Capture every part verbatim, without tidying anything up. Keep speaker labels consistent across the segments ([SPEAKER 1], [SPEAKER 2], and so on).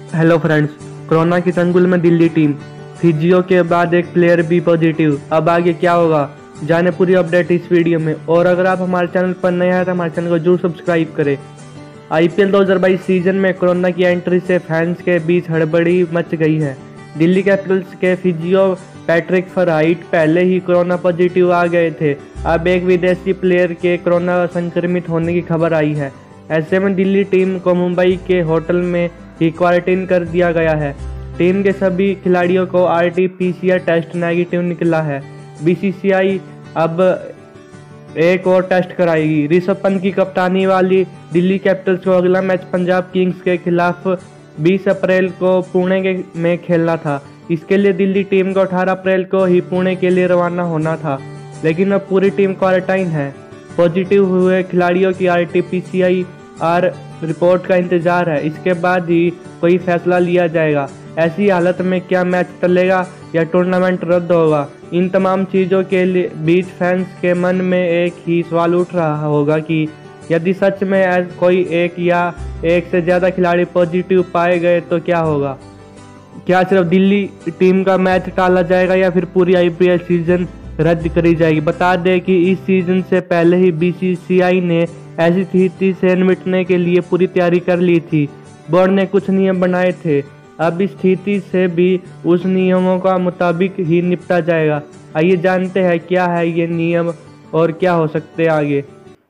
[SPEAKER 1] Hello friends, corona के चंगुल में दिल्ली टीम, फिजियो के बाद एक प्लेयर भी पॉजिटिव। अब आगे क्या होगा, जाने पूरी अपडेट इस वीडियो में। और अगर आप हमारे चैनल पर नए हैं तो हमारे चैनल को जरूर सब्सक्राइब करें। आईपीएल दो हज़ार बाईस सीजन में कोरोना की एंट्री से फैंस के बीच हड़बड़ी मच गई है। दिल्ली कैपिटल्स के फिजियो पैट्रिक फरहाइट पहले ही कोरोना पॉजिटिव आ गए थे। अब एक विदेशी प्लेयर के कोरोना संक्रमित होने की खबर आई है। ऐसे में दिल्ली टीम को मुंबई के होटल में ही क्वारंटीन कर दिया गया है। टीम के सभी खिलाड़ियों को आरटी पीसीआर टेस्ट नेगेटिव निकला है। बीसीसीआई अब एक और टेस्ट कराएगी। ऋषभ पंत की कप्तानी वाली दिल्ली कैपिटल्स को अगला मैच पंजाब किंग्स के खिलाफ बीस अप्रैल को पुणे के में खेलना था। इसके लिए दिल्ली टीम को अठारह अप्रैल को ही पुणे के लिए रवाना होना था, लेकिन अब पूरी टीम क्वारंटाइन है। पॉजिटिव हुए खिलाड़ियों की आरटी पीसीआर रिपोर्ट का इंतजार है। इसके बाद ही कोई फैसला लिया जाएगा। ऐसी हालत में क्या मैच टलेगा या टूर्नामेंट रद्द होगा, इन तमाम चीज़ों के लिए बीच फैंस के मन में एक ही सवाल उठ रहा होगा कि यदि सच में कोई एक या एक से ज़्यादा खिलाड़ी पॉजिटिव पाए गए तो क्या होगा। क्या सिर्फ दिल्ली टीम का मैच टाला जाएगा या फिर पूरी आईपीएल सीजन रद्द करी जाएगी। बता दें कि इस सीजन से पहले ही बीसीसीआई ने ऐसी स्थिति से निपटने के लिए पूरी तैयारी कर ली थी। बोर्ड ने कुछ नियम बनाए थे। अब इस स्थिति से भी उस नियमों का मुताबिक ही निपटा जाएगा। आइए जानते हैं क्या है ये नियम और क्या हो सकते हैं आगे।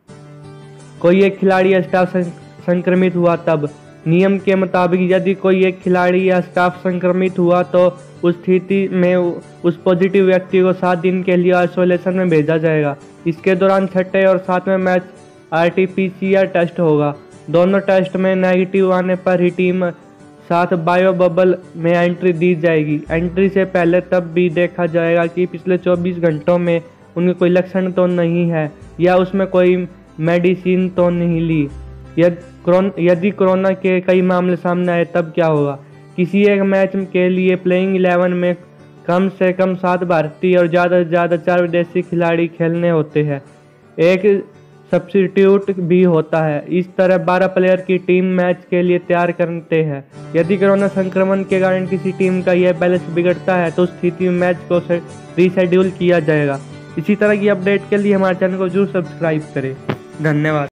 [SPEAKER 1] कोई एक खिलाड़ी या स्टाफ संक्रमित हुआ तब नियम के मुताबिक यदि कोई एक खिलाड़ी या स्टाफ संक्रमित हुआ तो उस स्थिति में उस पॉजिटिव व्यक्ति को सात दिन के लिए आइसोलेशन में भेजा जाएगा। इसके दौरान छठे और सातवें मैच आरटीपीसीआर टेस्ट होगा। दोनों टेस्ट में नेगेटिव आने पर ही टीम साथ बायो बबल में एंट्री दी जाएगी। एंट्री से पहले तब भी देखा जाएगा कि पिछले चौबीस घंटों में उनके कोई लक्षण तो नहीं है या उसमें कोई मेडिसिन तो नहीं ली। यदि कोरोना के कई मामले सामने आए तब क्या होगा। किसी एक मैच के लिए प्लेइंग इलेवन में कम से कम सात भारतीय और ज़्यादा से ज़्यादा चार विदेशी खिलाड़ी खेलने होते हैं। एक सब्स्टिट्यूट भी होता है। इस तरह बारह प्लेयर की टीम मैच के लिए तैयार करते हैं। यदि कोरोना संक्रमण के कारण किसी टीम का यह बैलेंस बिगड़ता है तो उस स्थिति में मैच को रीशेड्यूल किया जाएगा। इसी तरह की अपडेट के लिए हमारे चैनल को जरूर सब्सक्राइब करें। धन्यवाद।